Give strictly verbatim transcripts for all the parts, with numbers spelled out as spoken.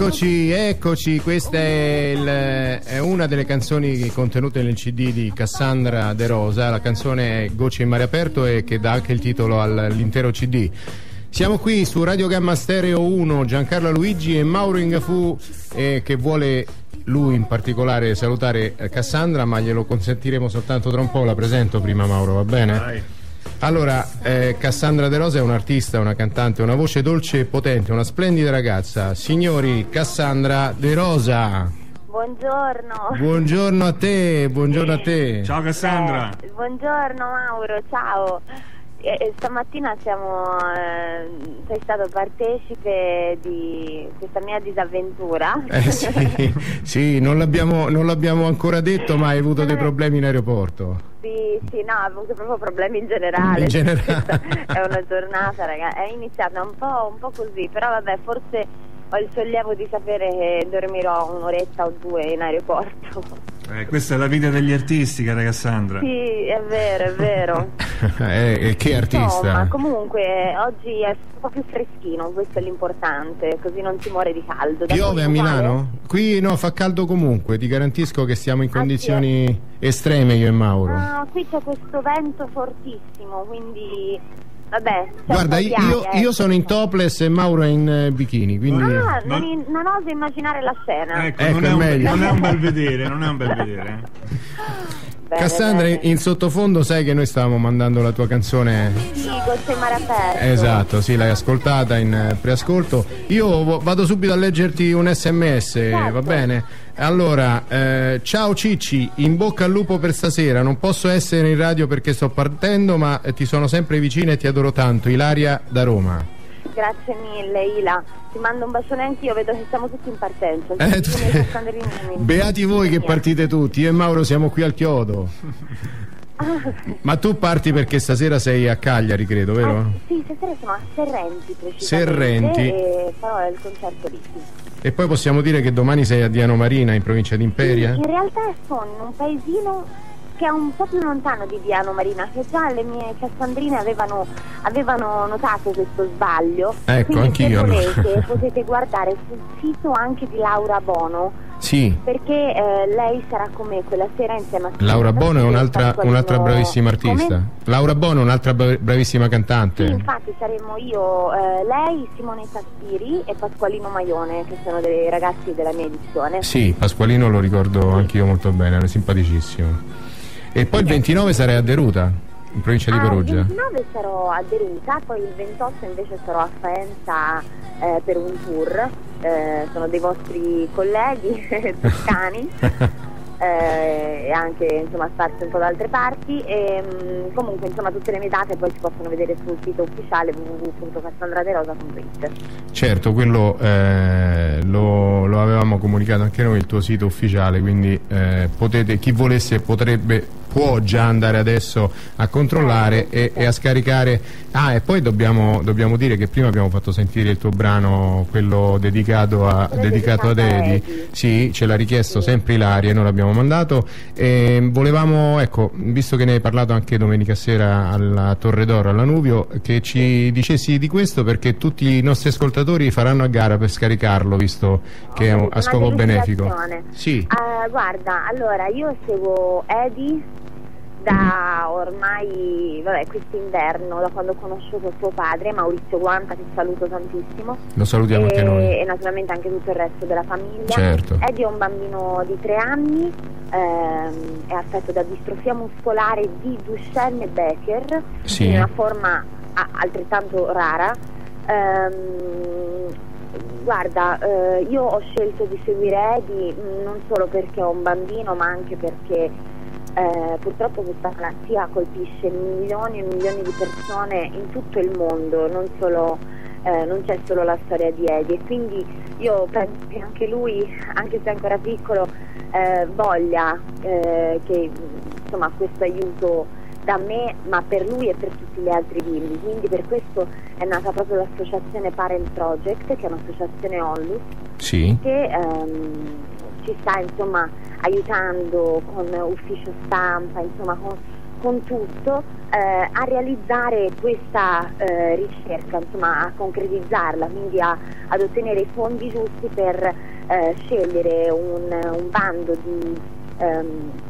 Eccoci, eccoci, questa è, il, è una delle canzoni contenute nel C D di Cassandra De Rosa, la canzone Gocce in mare aperto e che dà anche il titolo all'intero C D. Siamo qui su Radio Gamma Stereo uno, Giancarlo Luigi e Mauro Ingafù, eh, che vuole lui in particolare salutare Cassandra, ma glielo consentiremo soltanto tra un po'. La presento prima, Mauro, va bene? Vai. Allora, eh, Cassandra De Rosa è un'artista, una cantante, una voce dolce e potente, una splendida ragazza. Signori, Cassandra De Rosa. Buongiorno. Buongiorno a te, buongiorno a te. Ciao Cassandra. Eh, buongiorno Mauro, ciao. E, e stamattina siamo, eh, sei stato partecipe di questa mia disavventura. Eh sì, sì, non l'abbiamo, non l'abbiamo ancora detto, ma hai avuto dei problemi in aeroporto. Sì, sì, no, ho avuto proprio problemi in generale. In generale. È una giornata, ragazzi, è iniziata un po', un po' così, però vabbè, forse ho il sollievo di sapere che dormirò un'oretta o due in aeroporto. Eh, questa è la vita degli artisti, cara Cassandra. Sì, è vero, è vero. eh, che artista? Ma comunque oggi è un po' più freschino, questo è l'importante, così non si muore di caldo. Piove a Milano? Qui no, fa caldo comunque, ti garantisco che stiamo in condizioni ah, sì. estreme io e Mauro. Ah, qui c'è questo vento fortissimo, quindi vabbè. Guarda, io, aria, io eh. sono in topless e Mauro è in uh, bikini, quindi... Ah, non, non, non oso immaginare la scena. Ecco, ecco non, è è un, meglio. non è un bel vedere, non è un bel vedere. Bene, Cassandra, bene. in sottofondo sai che noi stavamo mandando la tua canzone. Sì, Gocce in mare aperto. Esatto, sì, l'hai ascoltata in preascolto. Io vado subito a leggerti un sms, certo. Va bene? Allora, eh, ciao Cicci, in bocca al lupo per stasera. Non posso essere in radio perché sto partendo, ma ti sono sempre vicina e ti adoro tanto. Ilaria da Roma. Grazie mille Ila, ti mando un bacione anch'io, vedo che siamo tutti in partenza. Eh, tutti... Beati voi che partite tutti, io e Mauro siamo qui al chiodo. Ma tu parti perché stasera sei a Cagliari, credo, vero? Ah, sì, stasera sono a Serrenti precisamente. Serrenti. E farò il concerto lì, sì. E poi possiamo dire che domani sei a Diano Marina, in provincia di Imperia? Sì, in realtà sono in un paesino che è un po' più lontano di Diano Marina, che già le mie cassandrine avevano, avevano notato questo sbaglio. Ecco, quindi anch'io. se volete allora. potete guardare sul sito anche di Laura Bono. Sì. Perché eh, lei sarà come quella sera insieme a Laura Bono è un'altra, un'altra bravissima artista. Come? Laura Bono è un'altra bravissima cantante. Sì, infatti saremo io, eh, lei, Simonetta Spiri e Pasqualino Maione, che sono dei ragazzi della mia edizione. Sì, Pasqualino lo ricordo anch'io molto bene, è simpaticissimo. E poi il ventinove sarai a Deruta, in provincia di ah, Perugia. Il ventinove sarò a Deruta, poi il ventotto invece sarò a Faenza eh, per un tour. Eh, sono dei vostri colleghi toscani eh, e anche insomma sparsi un po' da altre parti e mh, comunque insomma tutte le mie date poi si possono vedere sul sito ufficiale w w w punto cassandraderosa punto i t. Certo, quello eh, lo, lo avevamo comunicato anche noi, il tuo sito ufficiale, quindi eh, potete, chi volesse potrebbe può già andare adesso a controllare e, e a scaricare. Ah, e poi dobbiamo, dobbiamo dire che prima abbiamo fatto sentire il tuo brano, quello dedicato a dedicato ad Edi. Sì, ce l'ha richiesto sì. sempre Ilaria e noi l'abbiamo mandato e volevamo, ecco, visto che ne hai parlato anche domenica sera alla Torre d'Oro, alla Nuvio, che ci dicessi di questo, perché tutti i nostri ascoltatori faranno a gara per scaricarlo, visto che è a scopo benefico. Sì. Uh, guarda, allora io seguo Edi da ormai, vabbè, quest'inverno, da quando ho conosciuto suo padre, Maurizio Guanta, che saluto tantissimo. Lo salutiamo e, anche noi. E naturalmente anche tutto il resto della famiglia. Certo. Eddie è un bambino di tre anni, ehm, è affetto da distrofia muscolare di Duchenne-Becker, sì. in una forma a, altrettanto rara. Ehm, guarda, eh, io ho scelto di seguire Eddie non solo perché è un bambino, ma anche perché Eh, purtroppo questa malattia colpisce milioni e milioni di persone in tutto il mondo, non solo eh, non c'è solo la storia di Eddie, e quindi io penso che anche lui, anche se è ancora piccolo, eh, voglia eh, che insomma questo aiuto da me, ma per lui e per tutti gli altri bimbi. Quindi per questo è nata proprio l'associazione Parent Project, che è un'associazione Onlus, sì. che ehm, ci sta insomma aiutando con ufficio stampa, insomma con, con tutto eh, a realizzare questa eh, ricerca, insomma a concretizzarla, quindi a, ad ottenere i fondi giusti per eh, scegliere un, un bando di, ehm,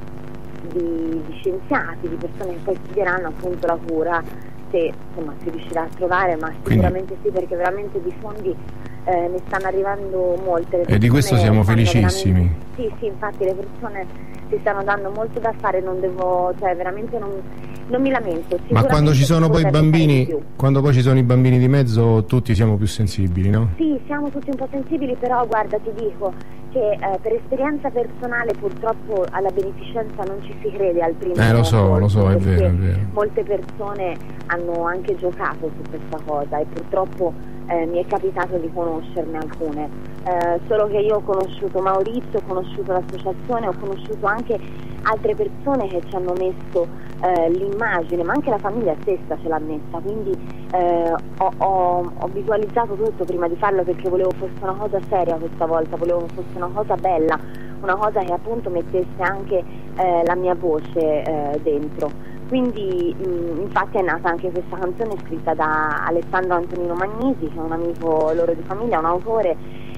di, di scienziati, di persone che poi studieranno appunto la cura, se insomma si riuscirà a trovare, ma sicuramente Quindi... sì, perché veramente di fondi eh, ne stanno arrivando molte. E di questo siamo felicissimi. Sì, sì, infatti le persone si stanno dando molto da fare, non devo, cioè veramente non, non mi lamento. Ma quando ci sono poi i bambini, quando poi ci sono i bambini di mezzo, tutti siamo più sensibili, no? Sì, siamo tutti un po' sensibili, però guarda, ti dico che eh, per esperienza personale purtroppo alla beneficenza non ci si crede al primo Eh lo so, colpo, lo so, è vero, è vero. Molte persone hanno anche giocato su questa cosa e purtroppo eh, mi è capitato di conoscerne alcune. Eh, solo che io ho conosciuto Maurizio, ho conosciuto l'associazione, ho conosciuto anche altre persone che ci hanno messo eh, l'immagine, ma anche la famiglia stessa ce l'ha messa, quindi eh, ho, ho, ho visualizzato tutto prima di farlo, perché volevo fosse una cosa seria questa volta, volevo fosse una cosa bella, una cosa che appunto mettesse anche eh, la mia voce eh, dentro. Quindi mh, infatti è nata anche questa canzone scritta da Alessandro Antonino Magnisi, che è un amico loro di famiglia, un autore,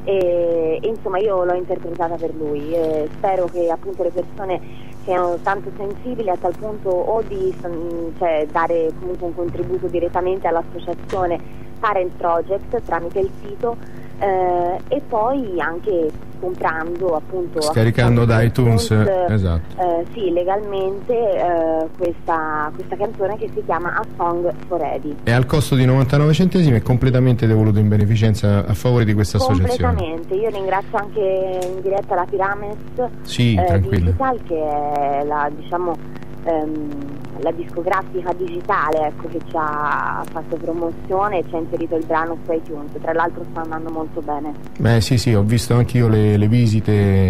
e, e insomma io l'ho interpretata per lui e spero che appunto le persone siano tanto sensibili a tal punto o di cioè, dare comunque un contributo direttamente all'associazione Parent Project tramite il sito eh, e poi anche comprando appunto scaricando da iTunes, iTunes esatto. eh, sì, legalmente eh, questa, questa canzone che si chiama A Song for Eddie. E al costo di novantanove centesimi è completamente devoluto in beneficenza a favore di questa associazione. Completamente, io ringrazio anche in diretta la Pyrames sì, eh, tranquillo. Digital, che è la, diciamo, ehm, la discografica digitale, ecco, che ci ha fatto promozione e ci ha inserito il brano su iTunes. Tra l'altro sta andando molto bene. Beh sì sì, ho visto anche io le, le visite,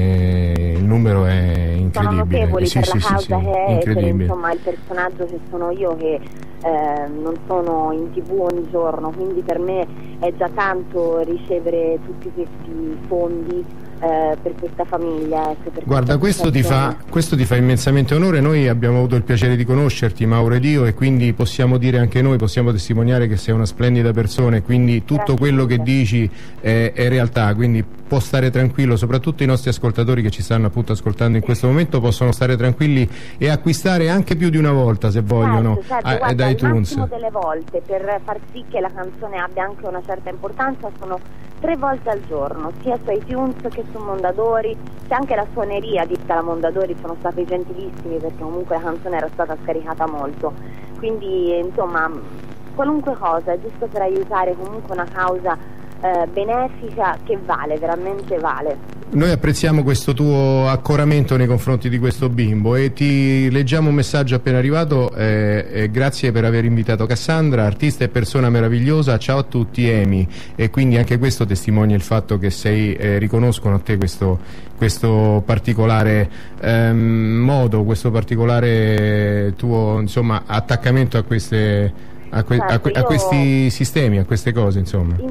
il numero è incredibile. Sono notevoli sì, per sì, la causa sì, che è e per insomma il personaggio che sono io, che eh, non sono in tv ogni giorno, quindi per me è già tanto ricevere tutti questi fondi eh, per questa famiglia. Ecco, per Guarda, questo ti, fa, questo ti fa immensamente onore. Noi abbiamo avuto il piacere di conoscerti, Mauro ed io, e quindi possiamo dire anche noi, possiamo testimoniare che sei una splendida persona e quindi tutto Grazie quello mille. che dici è, è realtà, quindi può stare tranquillo, soprattutto i nostri ascoltatori che ci stanno appunto ascoltando in questo momento possono stare tranquilli e acquistare anche più di una volta se vogliono certo, certo, a, guarda, ad iTunes. Il massimo delle volte, per far sì che la canzone abbia anche una certa importanza, sono tre volte al giorno, sia su iTunes che su Mondadori. C'è anche la suoneria di la Mondadori, sono stati gentilissimi perché comunque la canzone era stata scaricata molto, quindi insomma qualunque cosa è giusto per aiutare comunque una causa eh, benefica che vale, veramente vale. Noi apprezziamo questo tuo accoramento nei confronti di questo bimbo e ti leggiamo un messaggio appena arrivato. eh, eh, grazie per aver invitato Cassandra, artista e persona meravigliosa, ciao a tutti, Emi. E quindi anche questo testimonia il fatto che sei, eh, riconoscono a te questo, questo particolare ehm, modo, questo particolare tuo insomma attaccamento a queste a, que a, que a questi sistemi, a queste cose insomma.